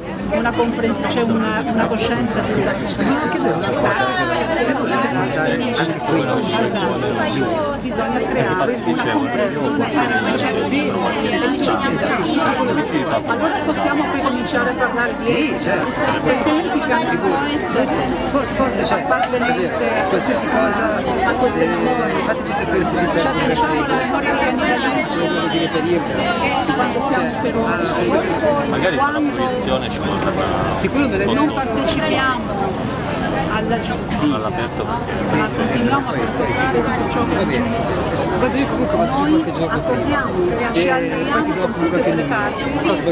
una comprensione, cioè una coscienza senza coscienza. Anche qui non ci sono. Bisogna creare una comprensione allora possiamo poi cominciare a parlare di etica, perché l'etica non può essere appartenente qualsiasi cosa a queste memorie. fateci sapere se vi serve la memoria di reperirla. quando siamo feroci, magari con la proiezione ci vorrà. Sicuro me non partecipiamo alla giustizia, ma continuiamo a perpetrare tutto ciò che è giusto. Quando io comunque vado giù qualche giorno accordiamo, ci alleiamo con tutte le parti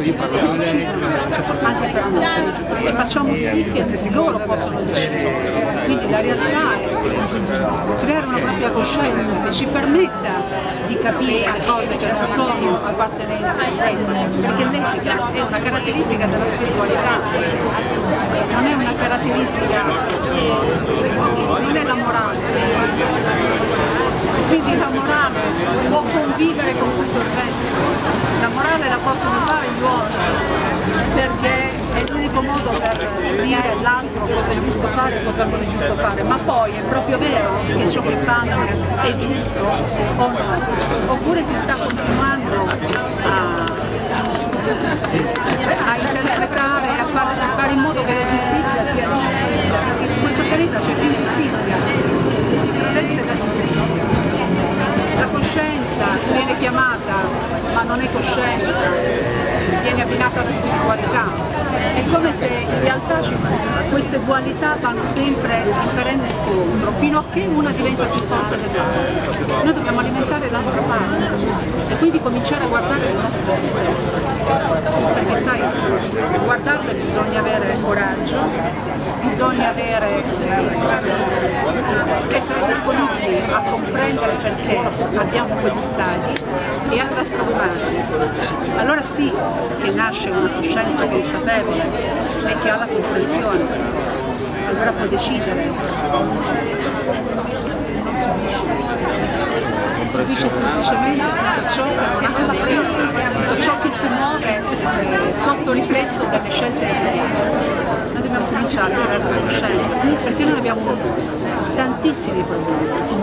anche per noi e facciamo sì che loro possano decidere. Quindi la realtà è creare una propria coscienza che ci permetta di capire le cose che non sono appartenenti all'etica, perché l'etica è una caratteristica della spiritualità, non è una caratteristica, non è la morale. Quindi la morale può convivere con tutto il resto, la morale la possono fare gli uomini, perché è l'unico modo per dire all'altro cosa è giusto fare e cosa non è giusto fare, ma poi è proprio vero che ciò che fanno è giusto o no, oppure si sta continuando a interpretare, a fare in modo che la giustizia sia giustizia, perché su questo pianeta c'è più giustizia e si traveste la giustizia. La coscienza viene chiamata, ma non è coscienza, viene abbinata alla spiritualità. È come se in realtà queste dualità vanno sempre in perenne scontro, fino a che una diventa più forte dell'altra. Noi dobbiamo alimentare l'altra parte e quindi cominciare a guardare le nostre debolezze. Perché sai, guardarle bisogna avere coraggio, bisogna essere disponibili a comprendere perché abbiamo quegli stadi e a trasformarli. Allora sì che nasce una coscienza consapevole e che ha la comprensione, allora può decidere. Subisce semplicemente tutto ciò che non ha compreso, tutto ciò che si muove sotto riflesso delle scelte delle. Noi dobbiamo cominciare a creare la coscienza, perché noi abbiamo tantissimi problemi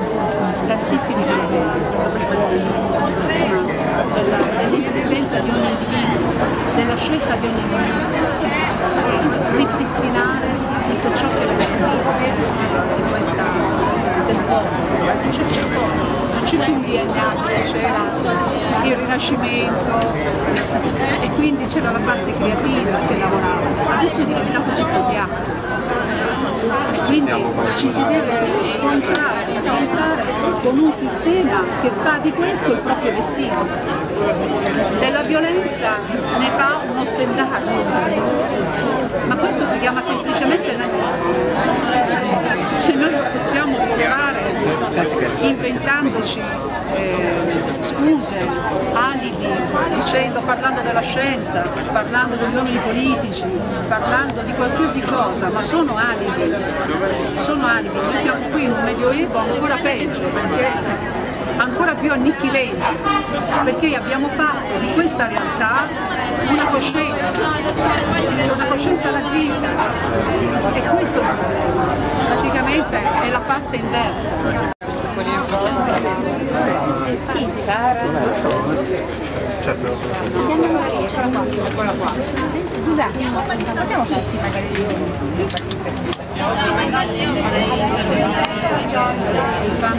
dell'esistenza di ogni individuo, della scelta di ogni individuo, ripristinare tutto ciò che è negativo di questa del posto, non c'è più un DNA, c'era il Rinascimento e quindi c'era la parte creativa che lavorava, adesso è diventato tutto piatto. E quindi ci si deve scontrare, affrontare con un sistema che fa di questo il proprio vessillo. Della violenza ne fa uno stendardo, ma questo si chiama semplicemente nazismo. Cioè noi non possiamo provare inventandoci scuse, alibi, parlando della scienza, parlando degli uomini politici, parlando di qualsiasi cosa, ma sono alibi, noi siamo qui in un medioevo ancora peggio, perché ancora più annichilenti, perché abbiamo fatto di questa realtà una coscienza nazista, e questo praticamente è la parte inversa. Sì, certo. Scusate, possiamo farti magari sì. Si fanno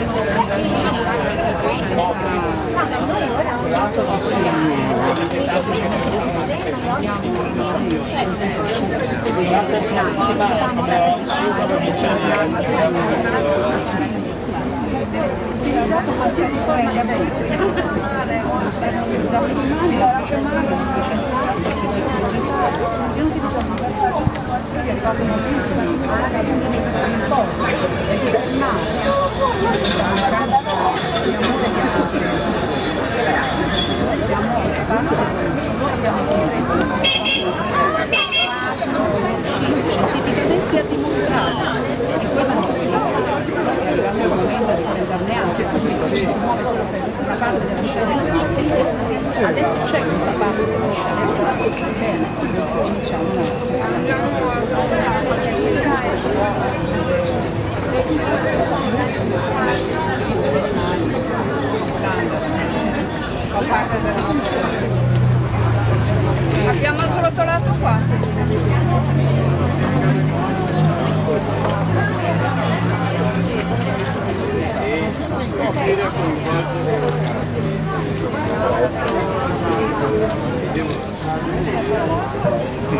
utilizzato qualsiasi forma di avere, per utilizzare i mani, la faccia male, io non ti dico io è arrivato un momento in cui un po' perché il male questa mancanza di amore noi siamo noi abbiamo compreso scientificamente ha dimostrato e questo non si può spendere neanche, perché ci si muove solo se una parte della scienza. Adesso c'è questa parte della scienza, bene, cominciamo.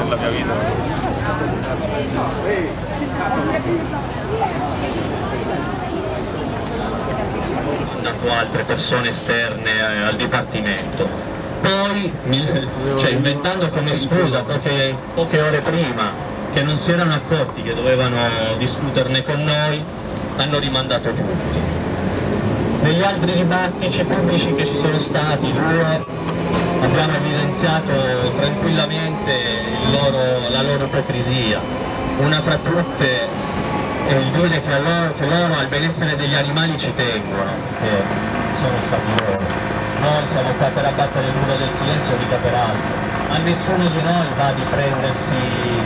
la mia vita. Dato altre persone esterne al Dipartimento. Poi, cioè, inventando come scusa poche ore prima che non si erano accorti che dovevano discuterne con noi, hanno rimandato tutto. Negli altri dibattiti pubblici che ci sono stati, abbiamo evidenziato tranquillamente la loro ipocrisia. Una fra tutte è il dire che loro al benessere degli animali ci tengono, che sono stati loro. Noi siamo qua per abbattere il muro del silenzio, mica per altro. A nessuno di noi va di prendersi,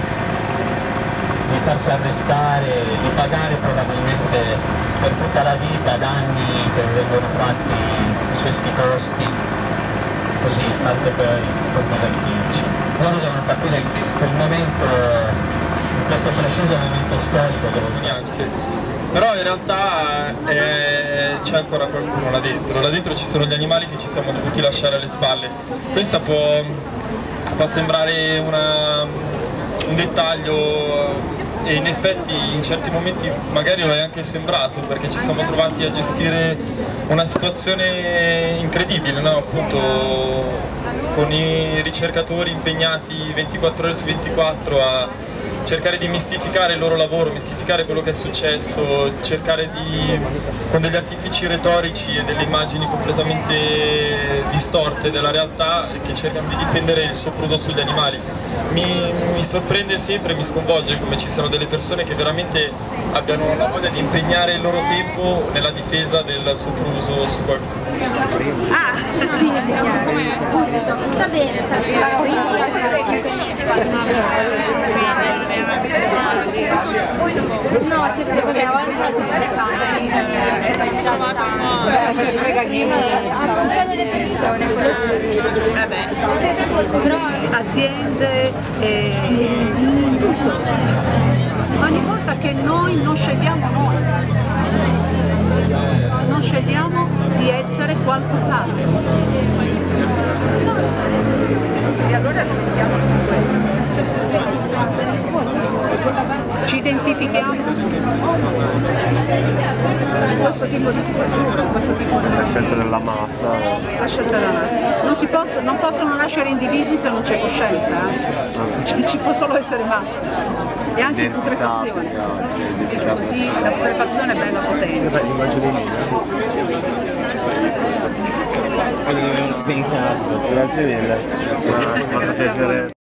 di farsi arrestare, di pagare probabilmente per tutta la vita danni che vengono fatti in questi posti, così, tanto per divertirci. Loro devono capire che il momento, in questo preciso momento storico dello sviluppo. Però in realtà c'è ancora qualcuno là dentro. Là dentro ci sono gli animali che ci siamo dovuti lasciare alle spalle. Questa può sembrare un dettaglio e in effetti in certi momenti magari lo è anche sembrato, perché ci siamo trovati a gestire una situazione incredibile, no? Appunto con i ricercatori impegnati 24 ore su 24 a cercare di mistificare il loro lavoro, mistificare quello che è successo, cercare di, con degli artifici retorici e delle immagini completamente distorte della realtà, che cercano di difendere il sopruso sugli animali. Mi sorprende sempre, mi sconvolge come ci siano delle persone che veramente abbiano la voglia di impegnare il loro tempo nella difesa del sopruso su qualcuno. Ah, sì, sta bene, sta no, si perché a volte aziende e tutto, ma ogni volta che noi non scegliamo non scegliamo di essere qualcos'altro e allora diventiamo tutto questo. Ci identifichiamo con questo tipo di struttura, questo tipo di La scelta della massa. la scelta della massa. Non possono nascere individui se non c'è coscienza, ci può solo essere massa e anche putrefazione. Così la putrefazione è bella potente. L'immagine dei mesi, sì. Grazie mille.